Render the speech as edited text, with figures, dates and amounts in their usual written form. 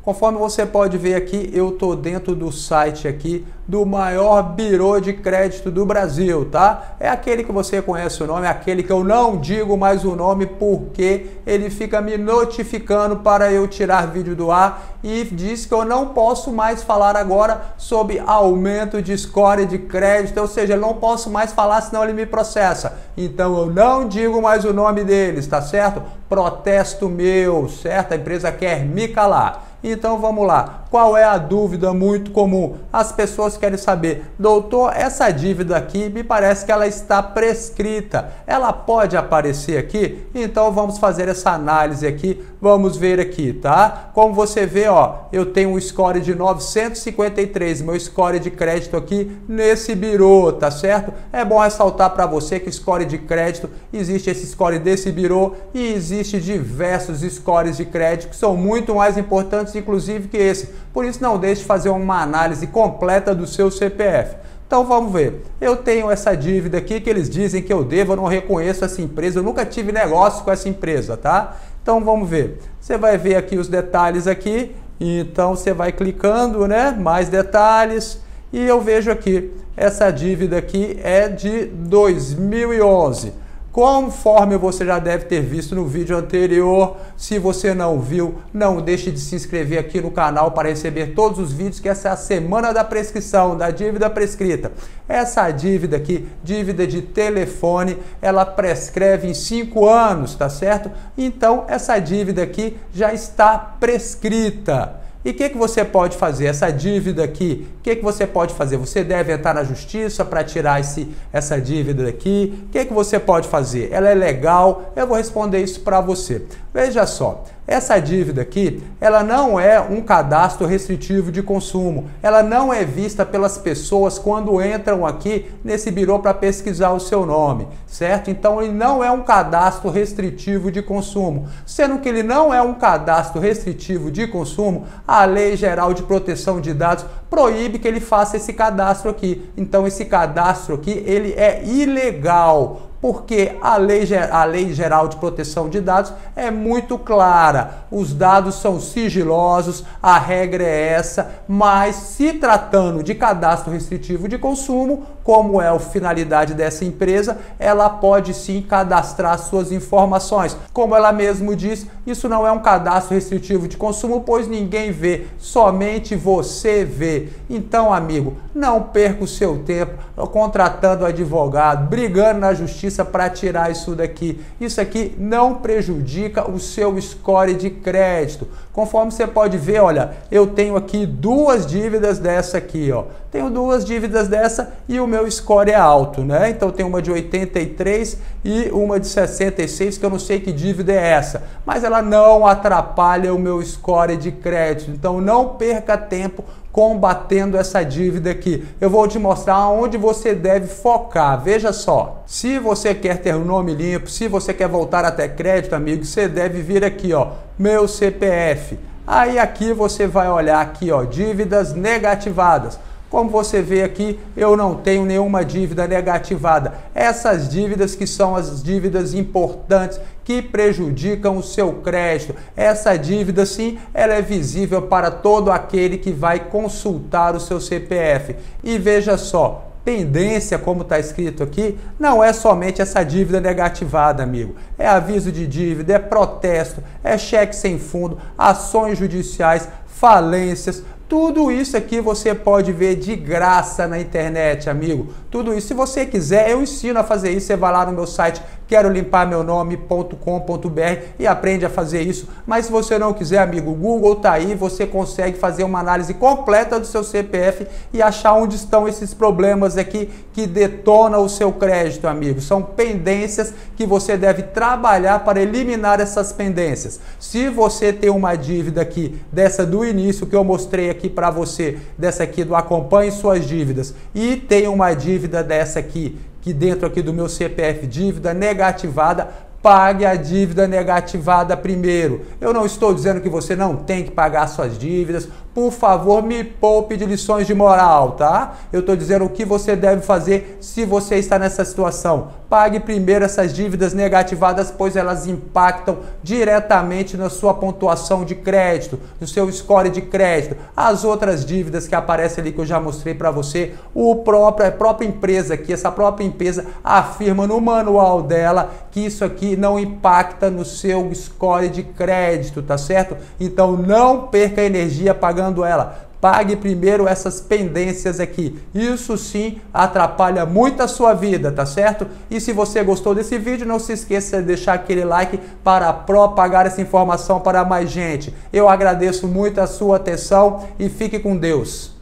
Conforme você pode ver aqui, eu estou dentro do site aqui do maior birô de crédito do Brasil, tá? É aquele que você conhece o nome, é aquele que eu não digo mais o nome porque ele fica me notificando para eu tirar vídeo do ar e diz que eu não posso mais falar agora sobre aumento de score de crédito, ou seja, eu não posso mais falar senão ele me processa. Então eu não digo mais o nome deles, tá certo? Protesto meu, certo? A empresa quer me calar. Então vamos lá, qual é a dúvida muito comum? As pessoas querem saber, doutor, essa dívida aqui me parece que ela está prescrita, ela pode aparecer aqui? Então vamos fazer essa análise aqui, vamos ver aqui, tá? Como você vê, ó, eu tenho um score de 953, meu score de crédito aqui nesse birô, tá certo? É bom ressaltar para você que score de crédito, existe esse score desse birô e existe diversos scores de crédito que são muito mais importantes inclusive que esse. Por isso não deixe de fazer uma análise completa do seu CPF. Então vamos ver. Eu tenho essa dívida aqui que eles dizem que eu devo, eu não reconheço essa empresa, eu nunca tive negócio com essa empresa, tá? Então vamos ver. Você vai ver aqui os detalhes aqui, então você vai clicando, né? Mais detalhes e eu vejo aqui, essa dívida aqui é de 2011. Conforme você já deve ter visto no vídeo anterior, se você não viu, não deixe de se inscrever aqui no canal para receber todos os vídeos, que essa é a semana da prescrição, da dívida prescrita. Essa dívida aqui, dívida de telefone, ela prescreve em 5 anos, tá certo? Então, essa dívida aqui já está prescrita. E o que você pode fazer? Essa dívida aqui, o que você pode fazer? Você deve entrar na justiça para tirar essa dívida daqui. O que você pode fazer? Ela é legal? Eu vou responder isso para você. Veja só, essa dívida aqui, ela não é um cadastro restritivo de consumo. Ela não é vista pelas pessoas quando entram aqui nesse birô para pesquisar o seu nome, certo? Então, ele não é um cadastro restritivo de consumo. Sendo que ele não é um cadastro restritivo de consumo, a Lei Geral de Proteção de Dados proíbe que ele faça esse cadastro aqui. Então, esse cadastro aqui, ele é ilegal. Porque a Lei Geral de Proteção de Dados é muito clara. Os dados são sigilosos, a regra é essa, mas se tratando de cadastro restritivo de consumo, como é a finalidade dessa empresa, ela pode sim cadastrar suas informações. Como ela mesmo diz, isso não é um cadastro restritivo de consumo, pois ninguém vê, somente você vê. Então, amigo, não perca o seu tempo contratando advogado, brigando na justiça para tirar isso daqui. Isso aqui não prejudica o seu score de crédito. Conforme você pode ver, olha, eu tenho aqui duas dívidas dessa aqui, ó. Tenho duas dívidas dessa e o meu score é alto, né? Então tem uma de 83 e uma de 66, que eu não sei que dívida é essa, mas ela não atrapalha o meu score de crédito. Então não perca tempo combatendo essa dívida aqui. Eu vou te mostrar onde você deve focar. Veja só, se você quer ter um nome limpo, se você quer voltar até crédito, amigo, você deve vir aqui, ó, meu CPF. Aí aqui você vai olhar aqui, ó, dívidas negativadas. Como você vê aqui, eu não tenho nenhuma dívida negativada. Essas dívidas que são as dívidas importantes que prejudicam o seu crédito. Essa dívida, sim, ela é visível para todo aquele que vai consultar o seu CPF. E veja só, pendência, como está escrito aqui, não é somente essa dívida negativada, amigo. É aviso de dívida, é protesto, é cheque sem fundo, ações judiciais, falências. Tudo isso aqui você pode ver de graça na internet, amigo. Tudo isso. Se você quiser, eu ensino a fazer isso. Você vai lá no meu site querolimpar-meu-nome.com.br e aprende a fazer isso. Mas se você não quiser, amigo, o Google tá aí, você consegue fazer uma análise completa do seu CPF e achar onde estão esses problemas aqui que detonam o seu crédito, amigo. São pendências que você deve trabalhar para eliminar essas pendências. Se você tem uma dívida aqui, dessa do início que eu mostrei aqui para você, dessa aqui do Acompanhe Suas Dívidas, e tem uma dívida dessa aqui, que dentro aqui do meu CPF, dívida negativada, pague a dívida negativada primeiro. Eu não estou dizendo que você não tem que pagar suas dívidas, por favor, me poupe de lições de moral, tá? Eu estou dizendo o que você deve fazer se você está nessa situação. Pague primeiro essas dívidas negativadas, pois elas impactam diretamente na sua pontuação de crédito, no seu score de crédito. As outras dívidas que aparecem ali que eu já mostrei para você, a própria empresa aqui, essa própria empresa afirma no manual dela que isso aqui não impacta no seu score de crédito, tá certo? Então não perca energia pagando ela. Pague primeiro essas pendências aqui. Isso sim atrapalha muito a sua vida, tá certo? E se você gostou desse vídeo, não se esqueça de deixar aquele like para propagar essa informação para mais gente. Eu agradeço muito a sua atenção e fique com Deus.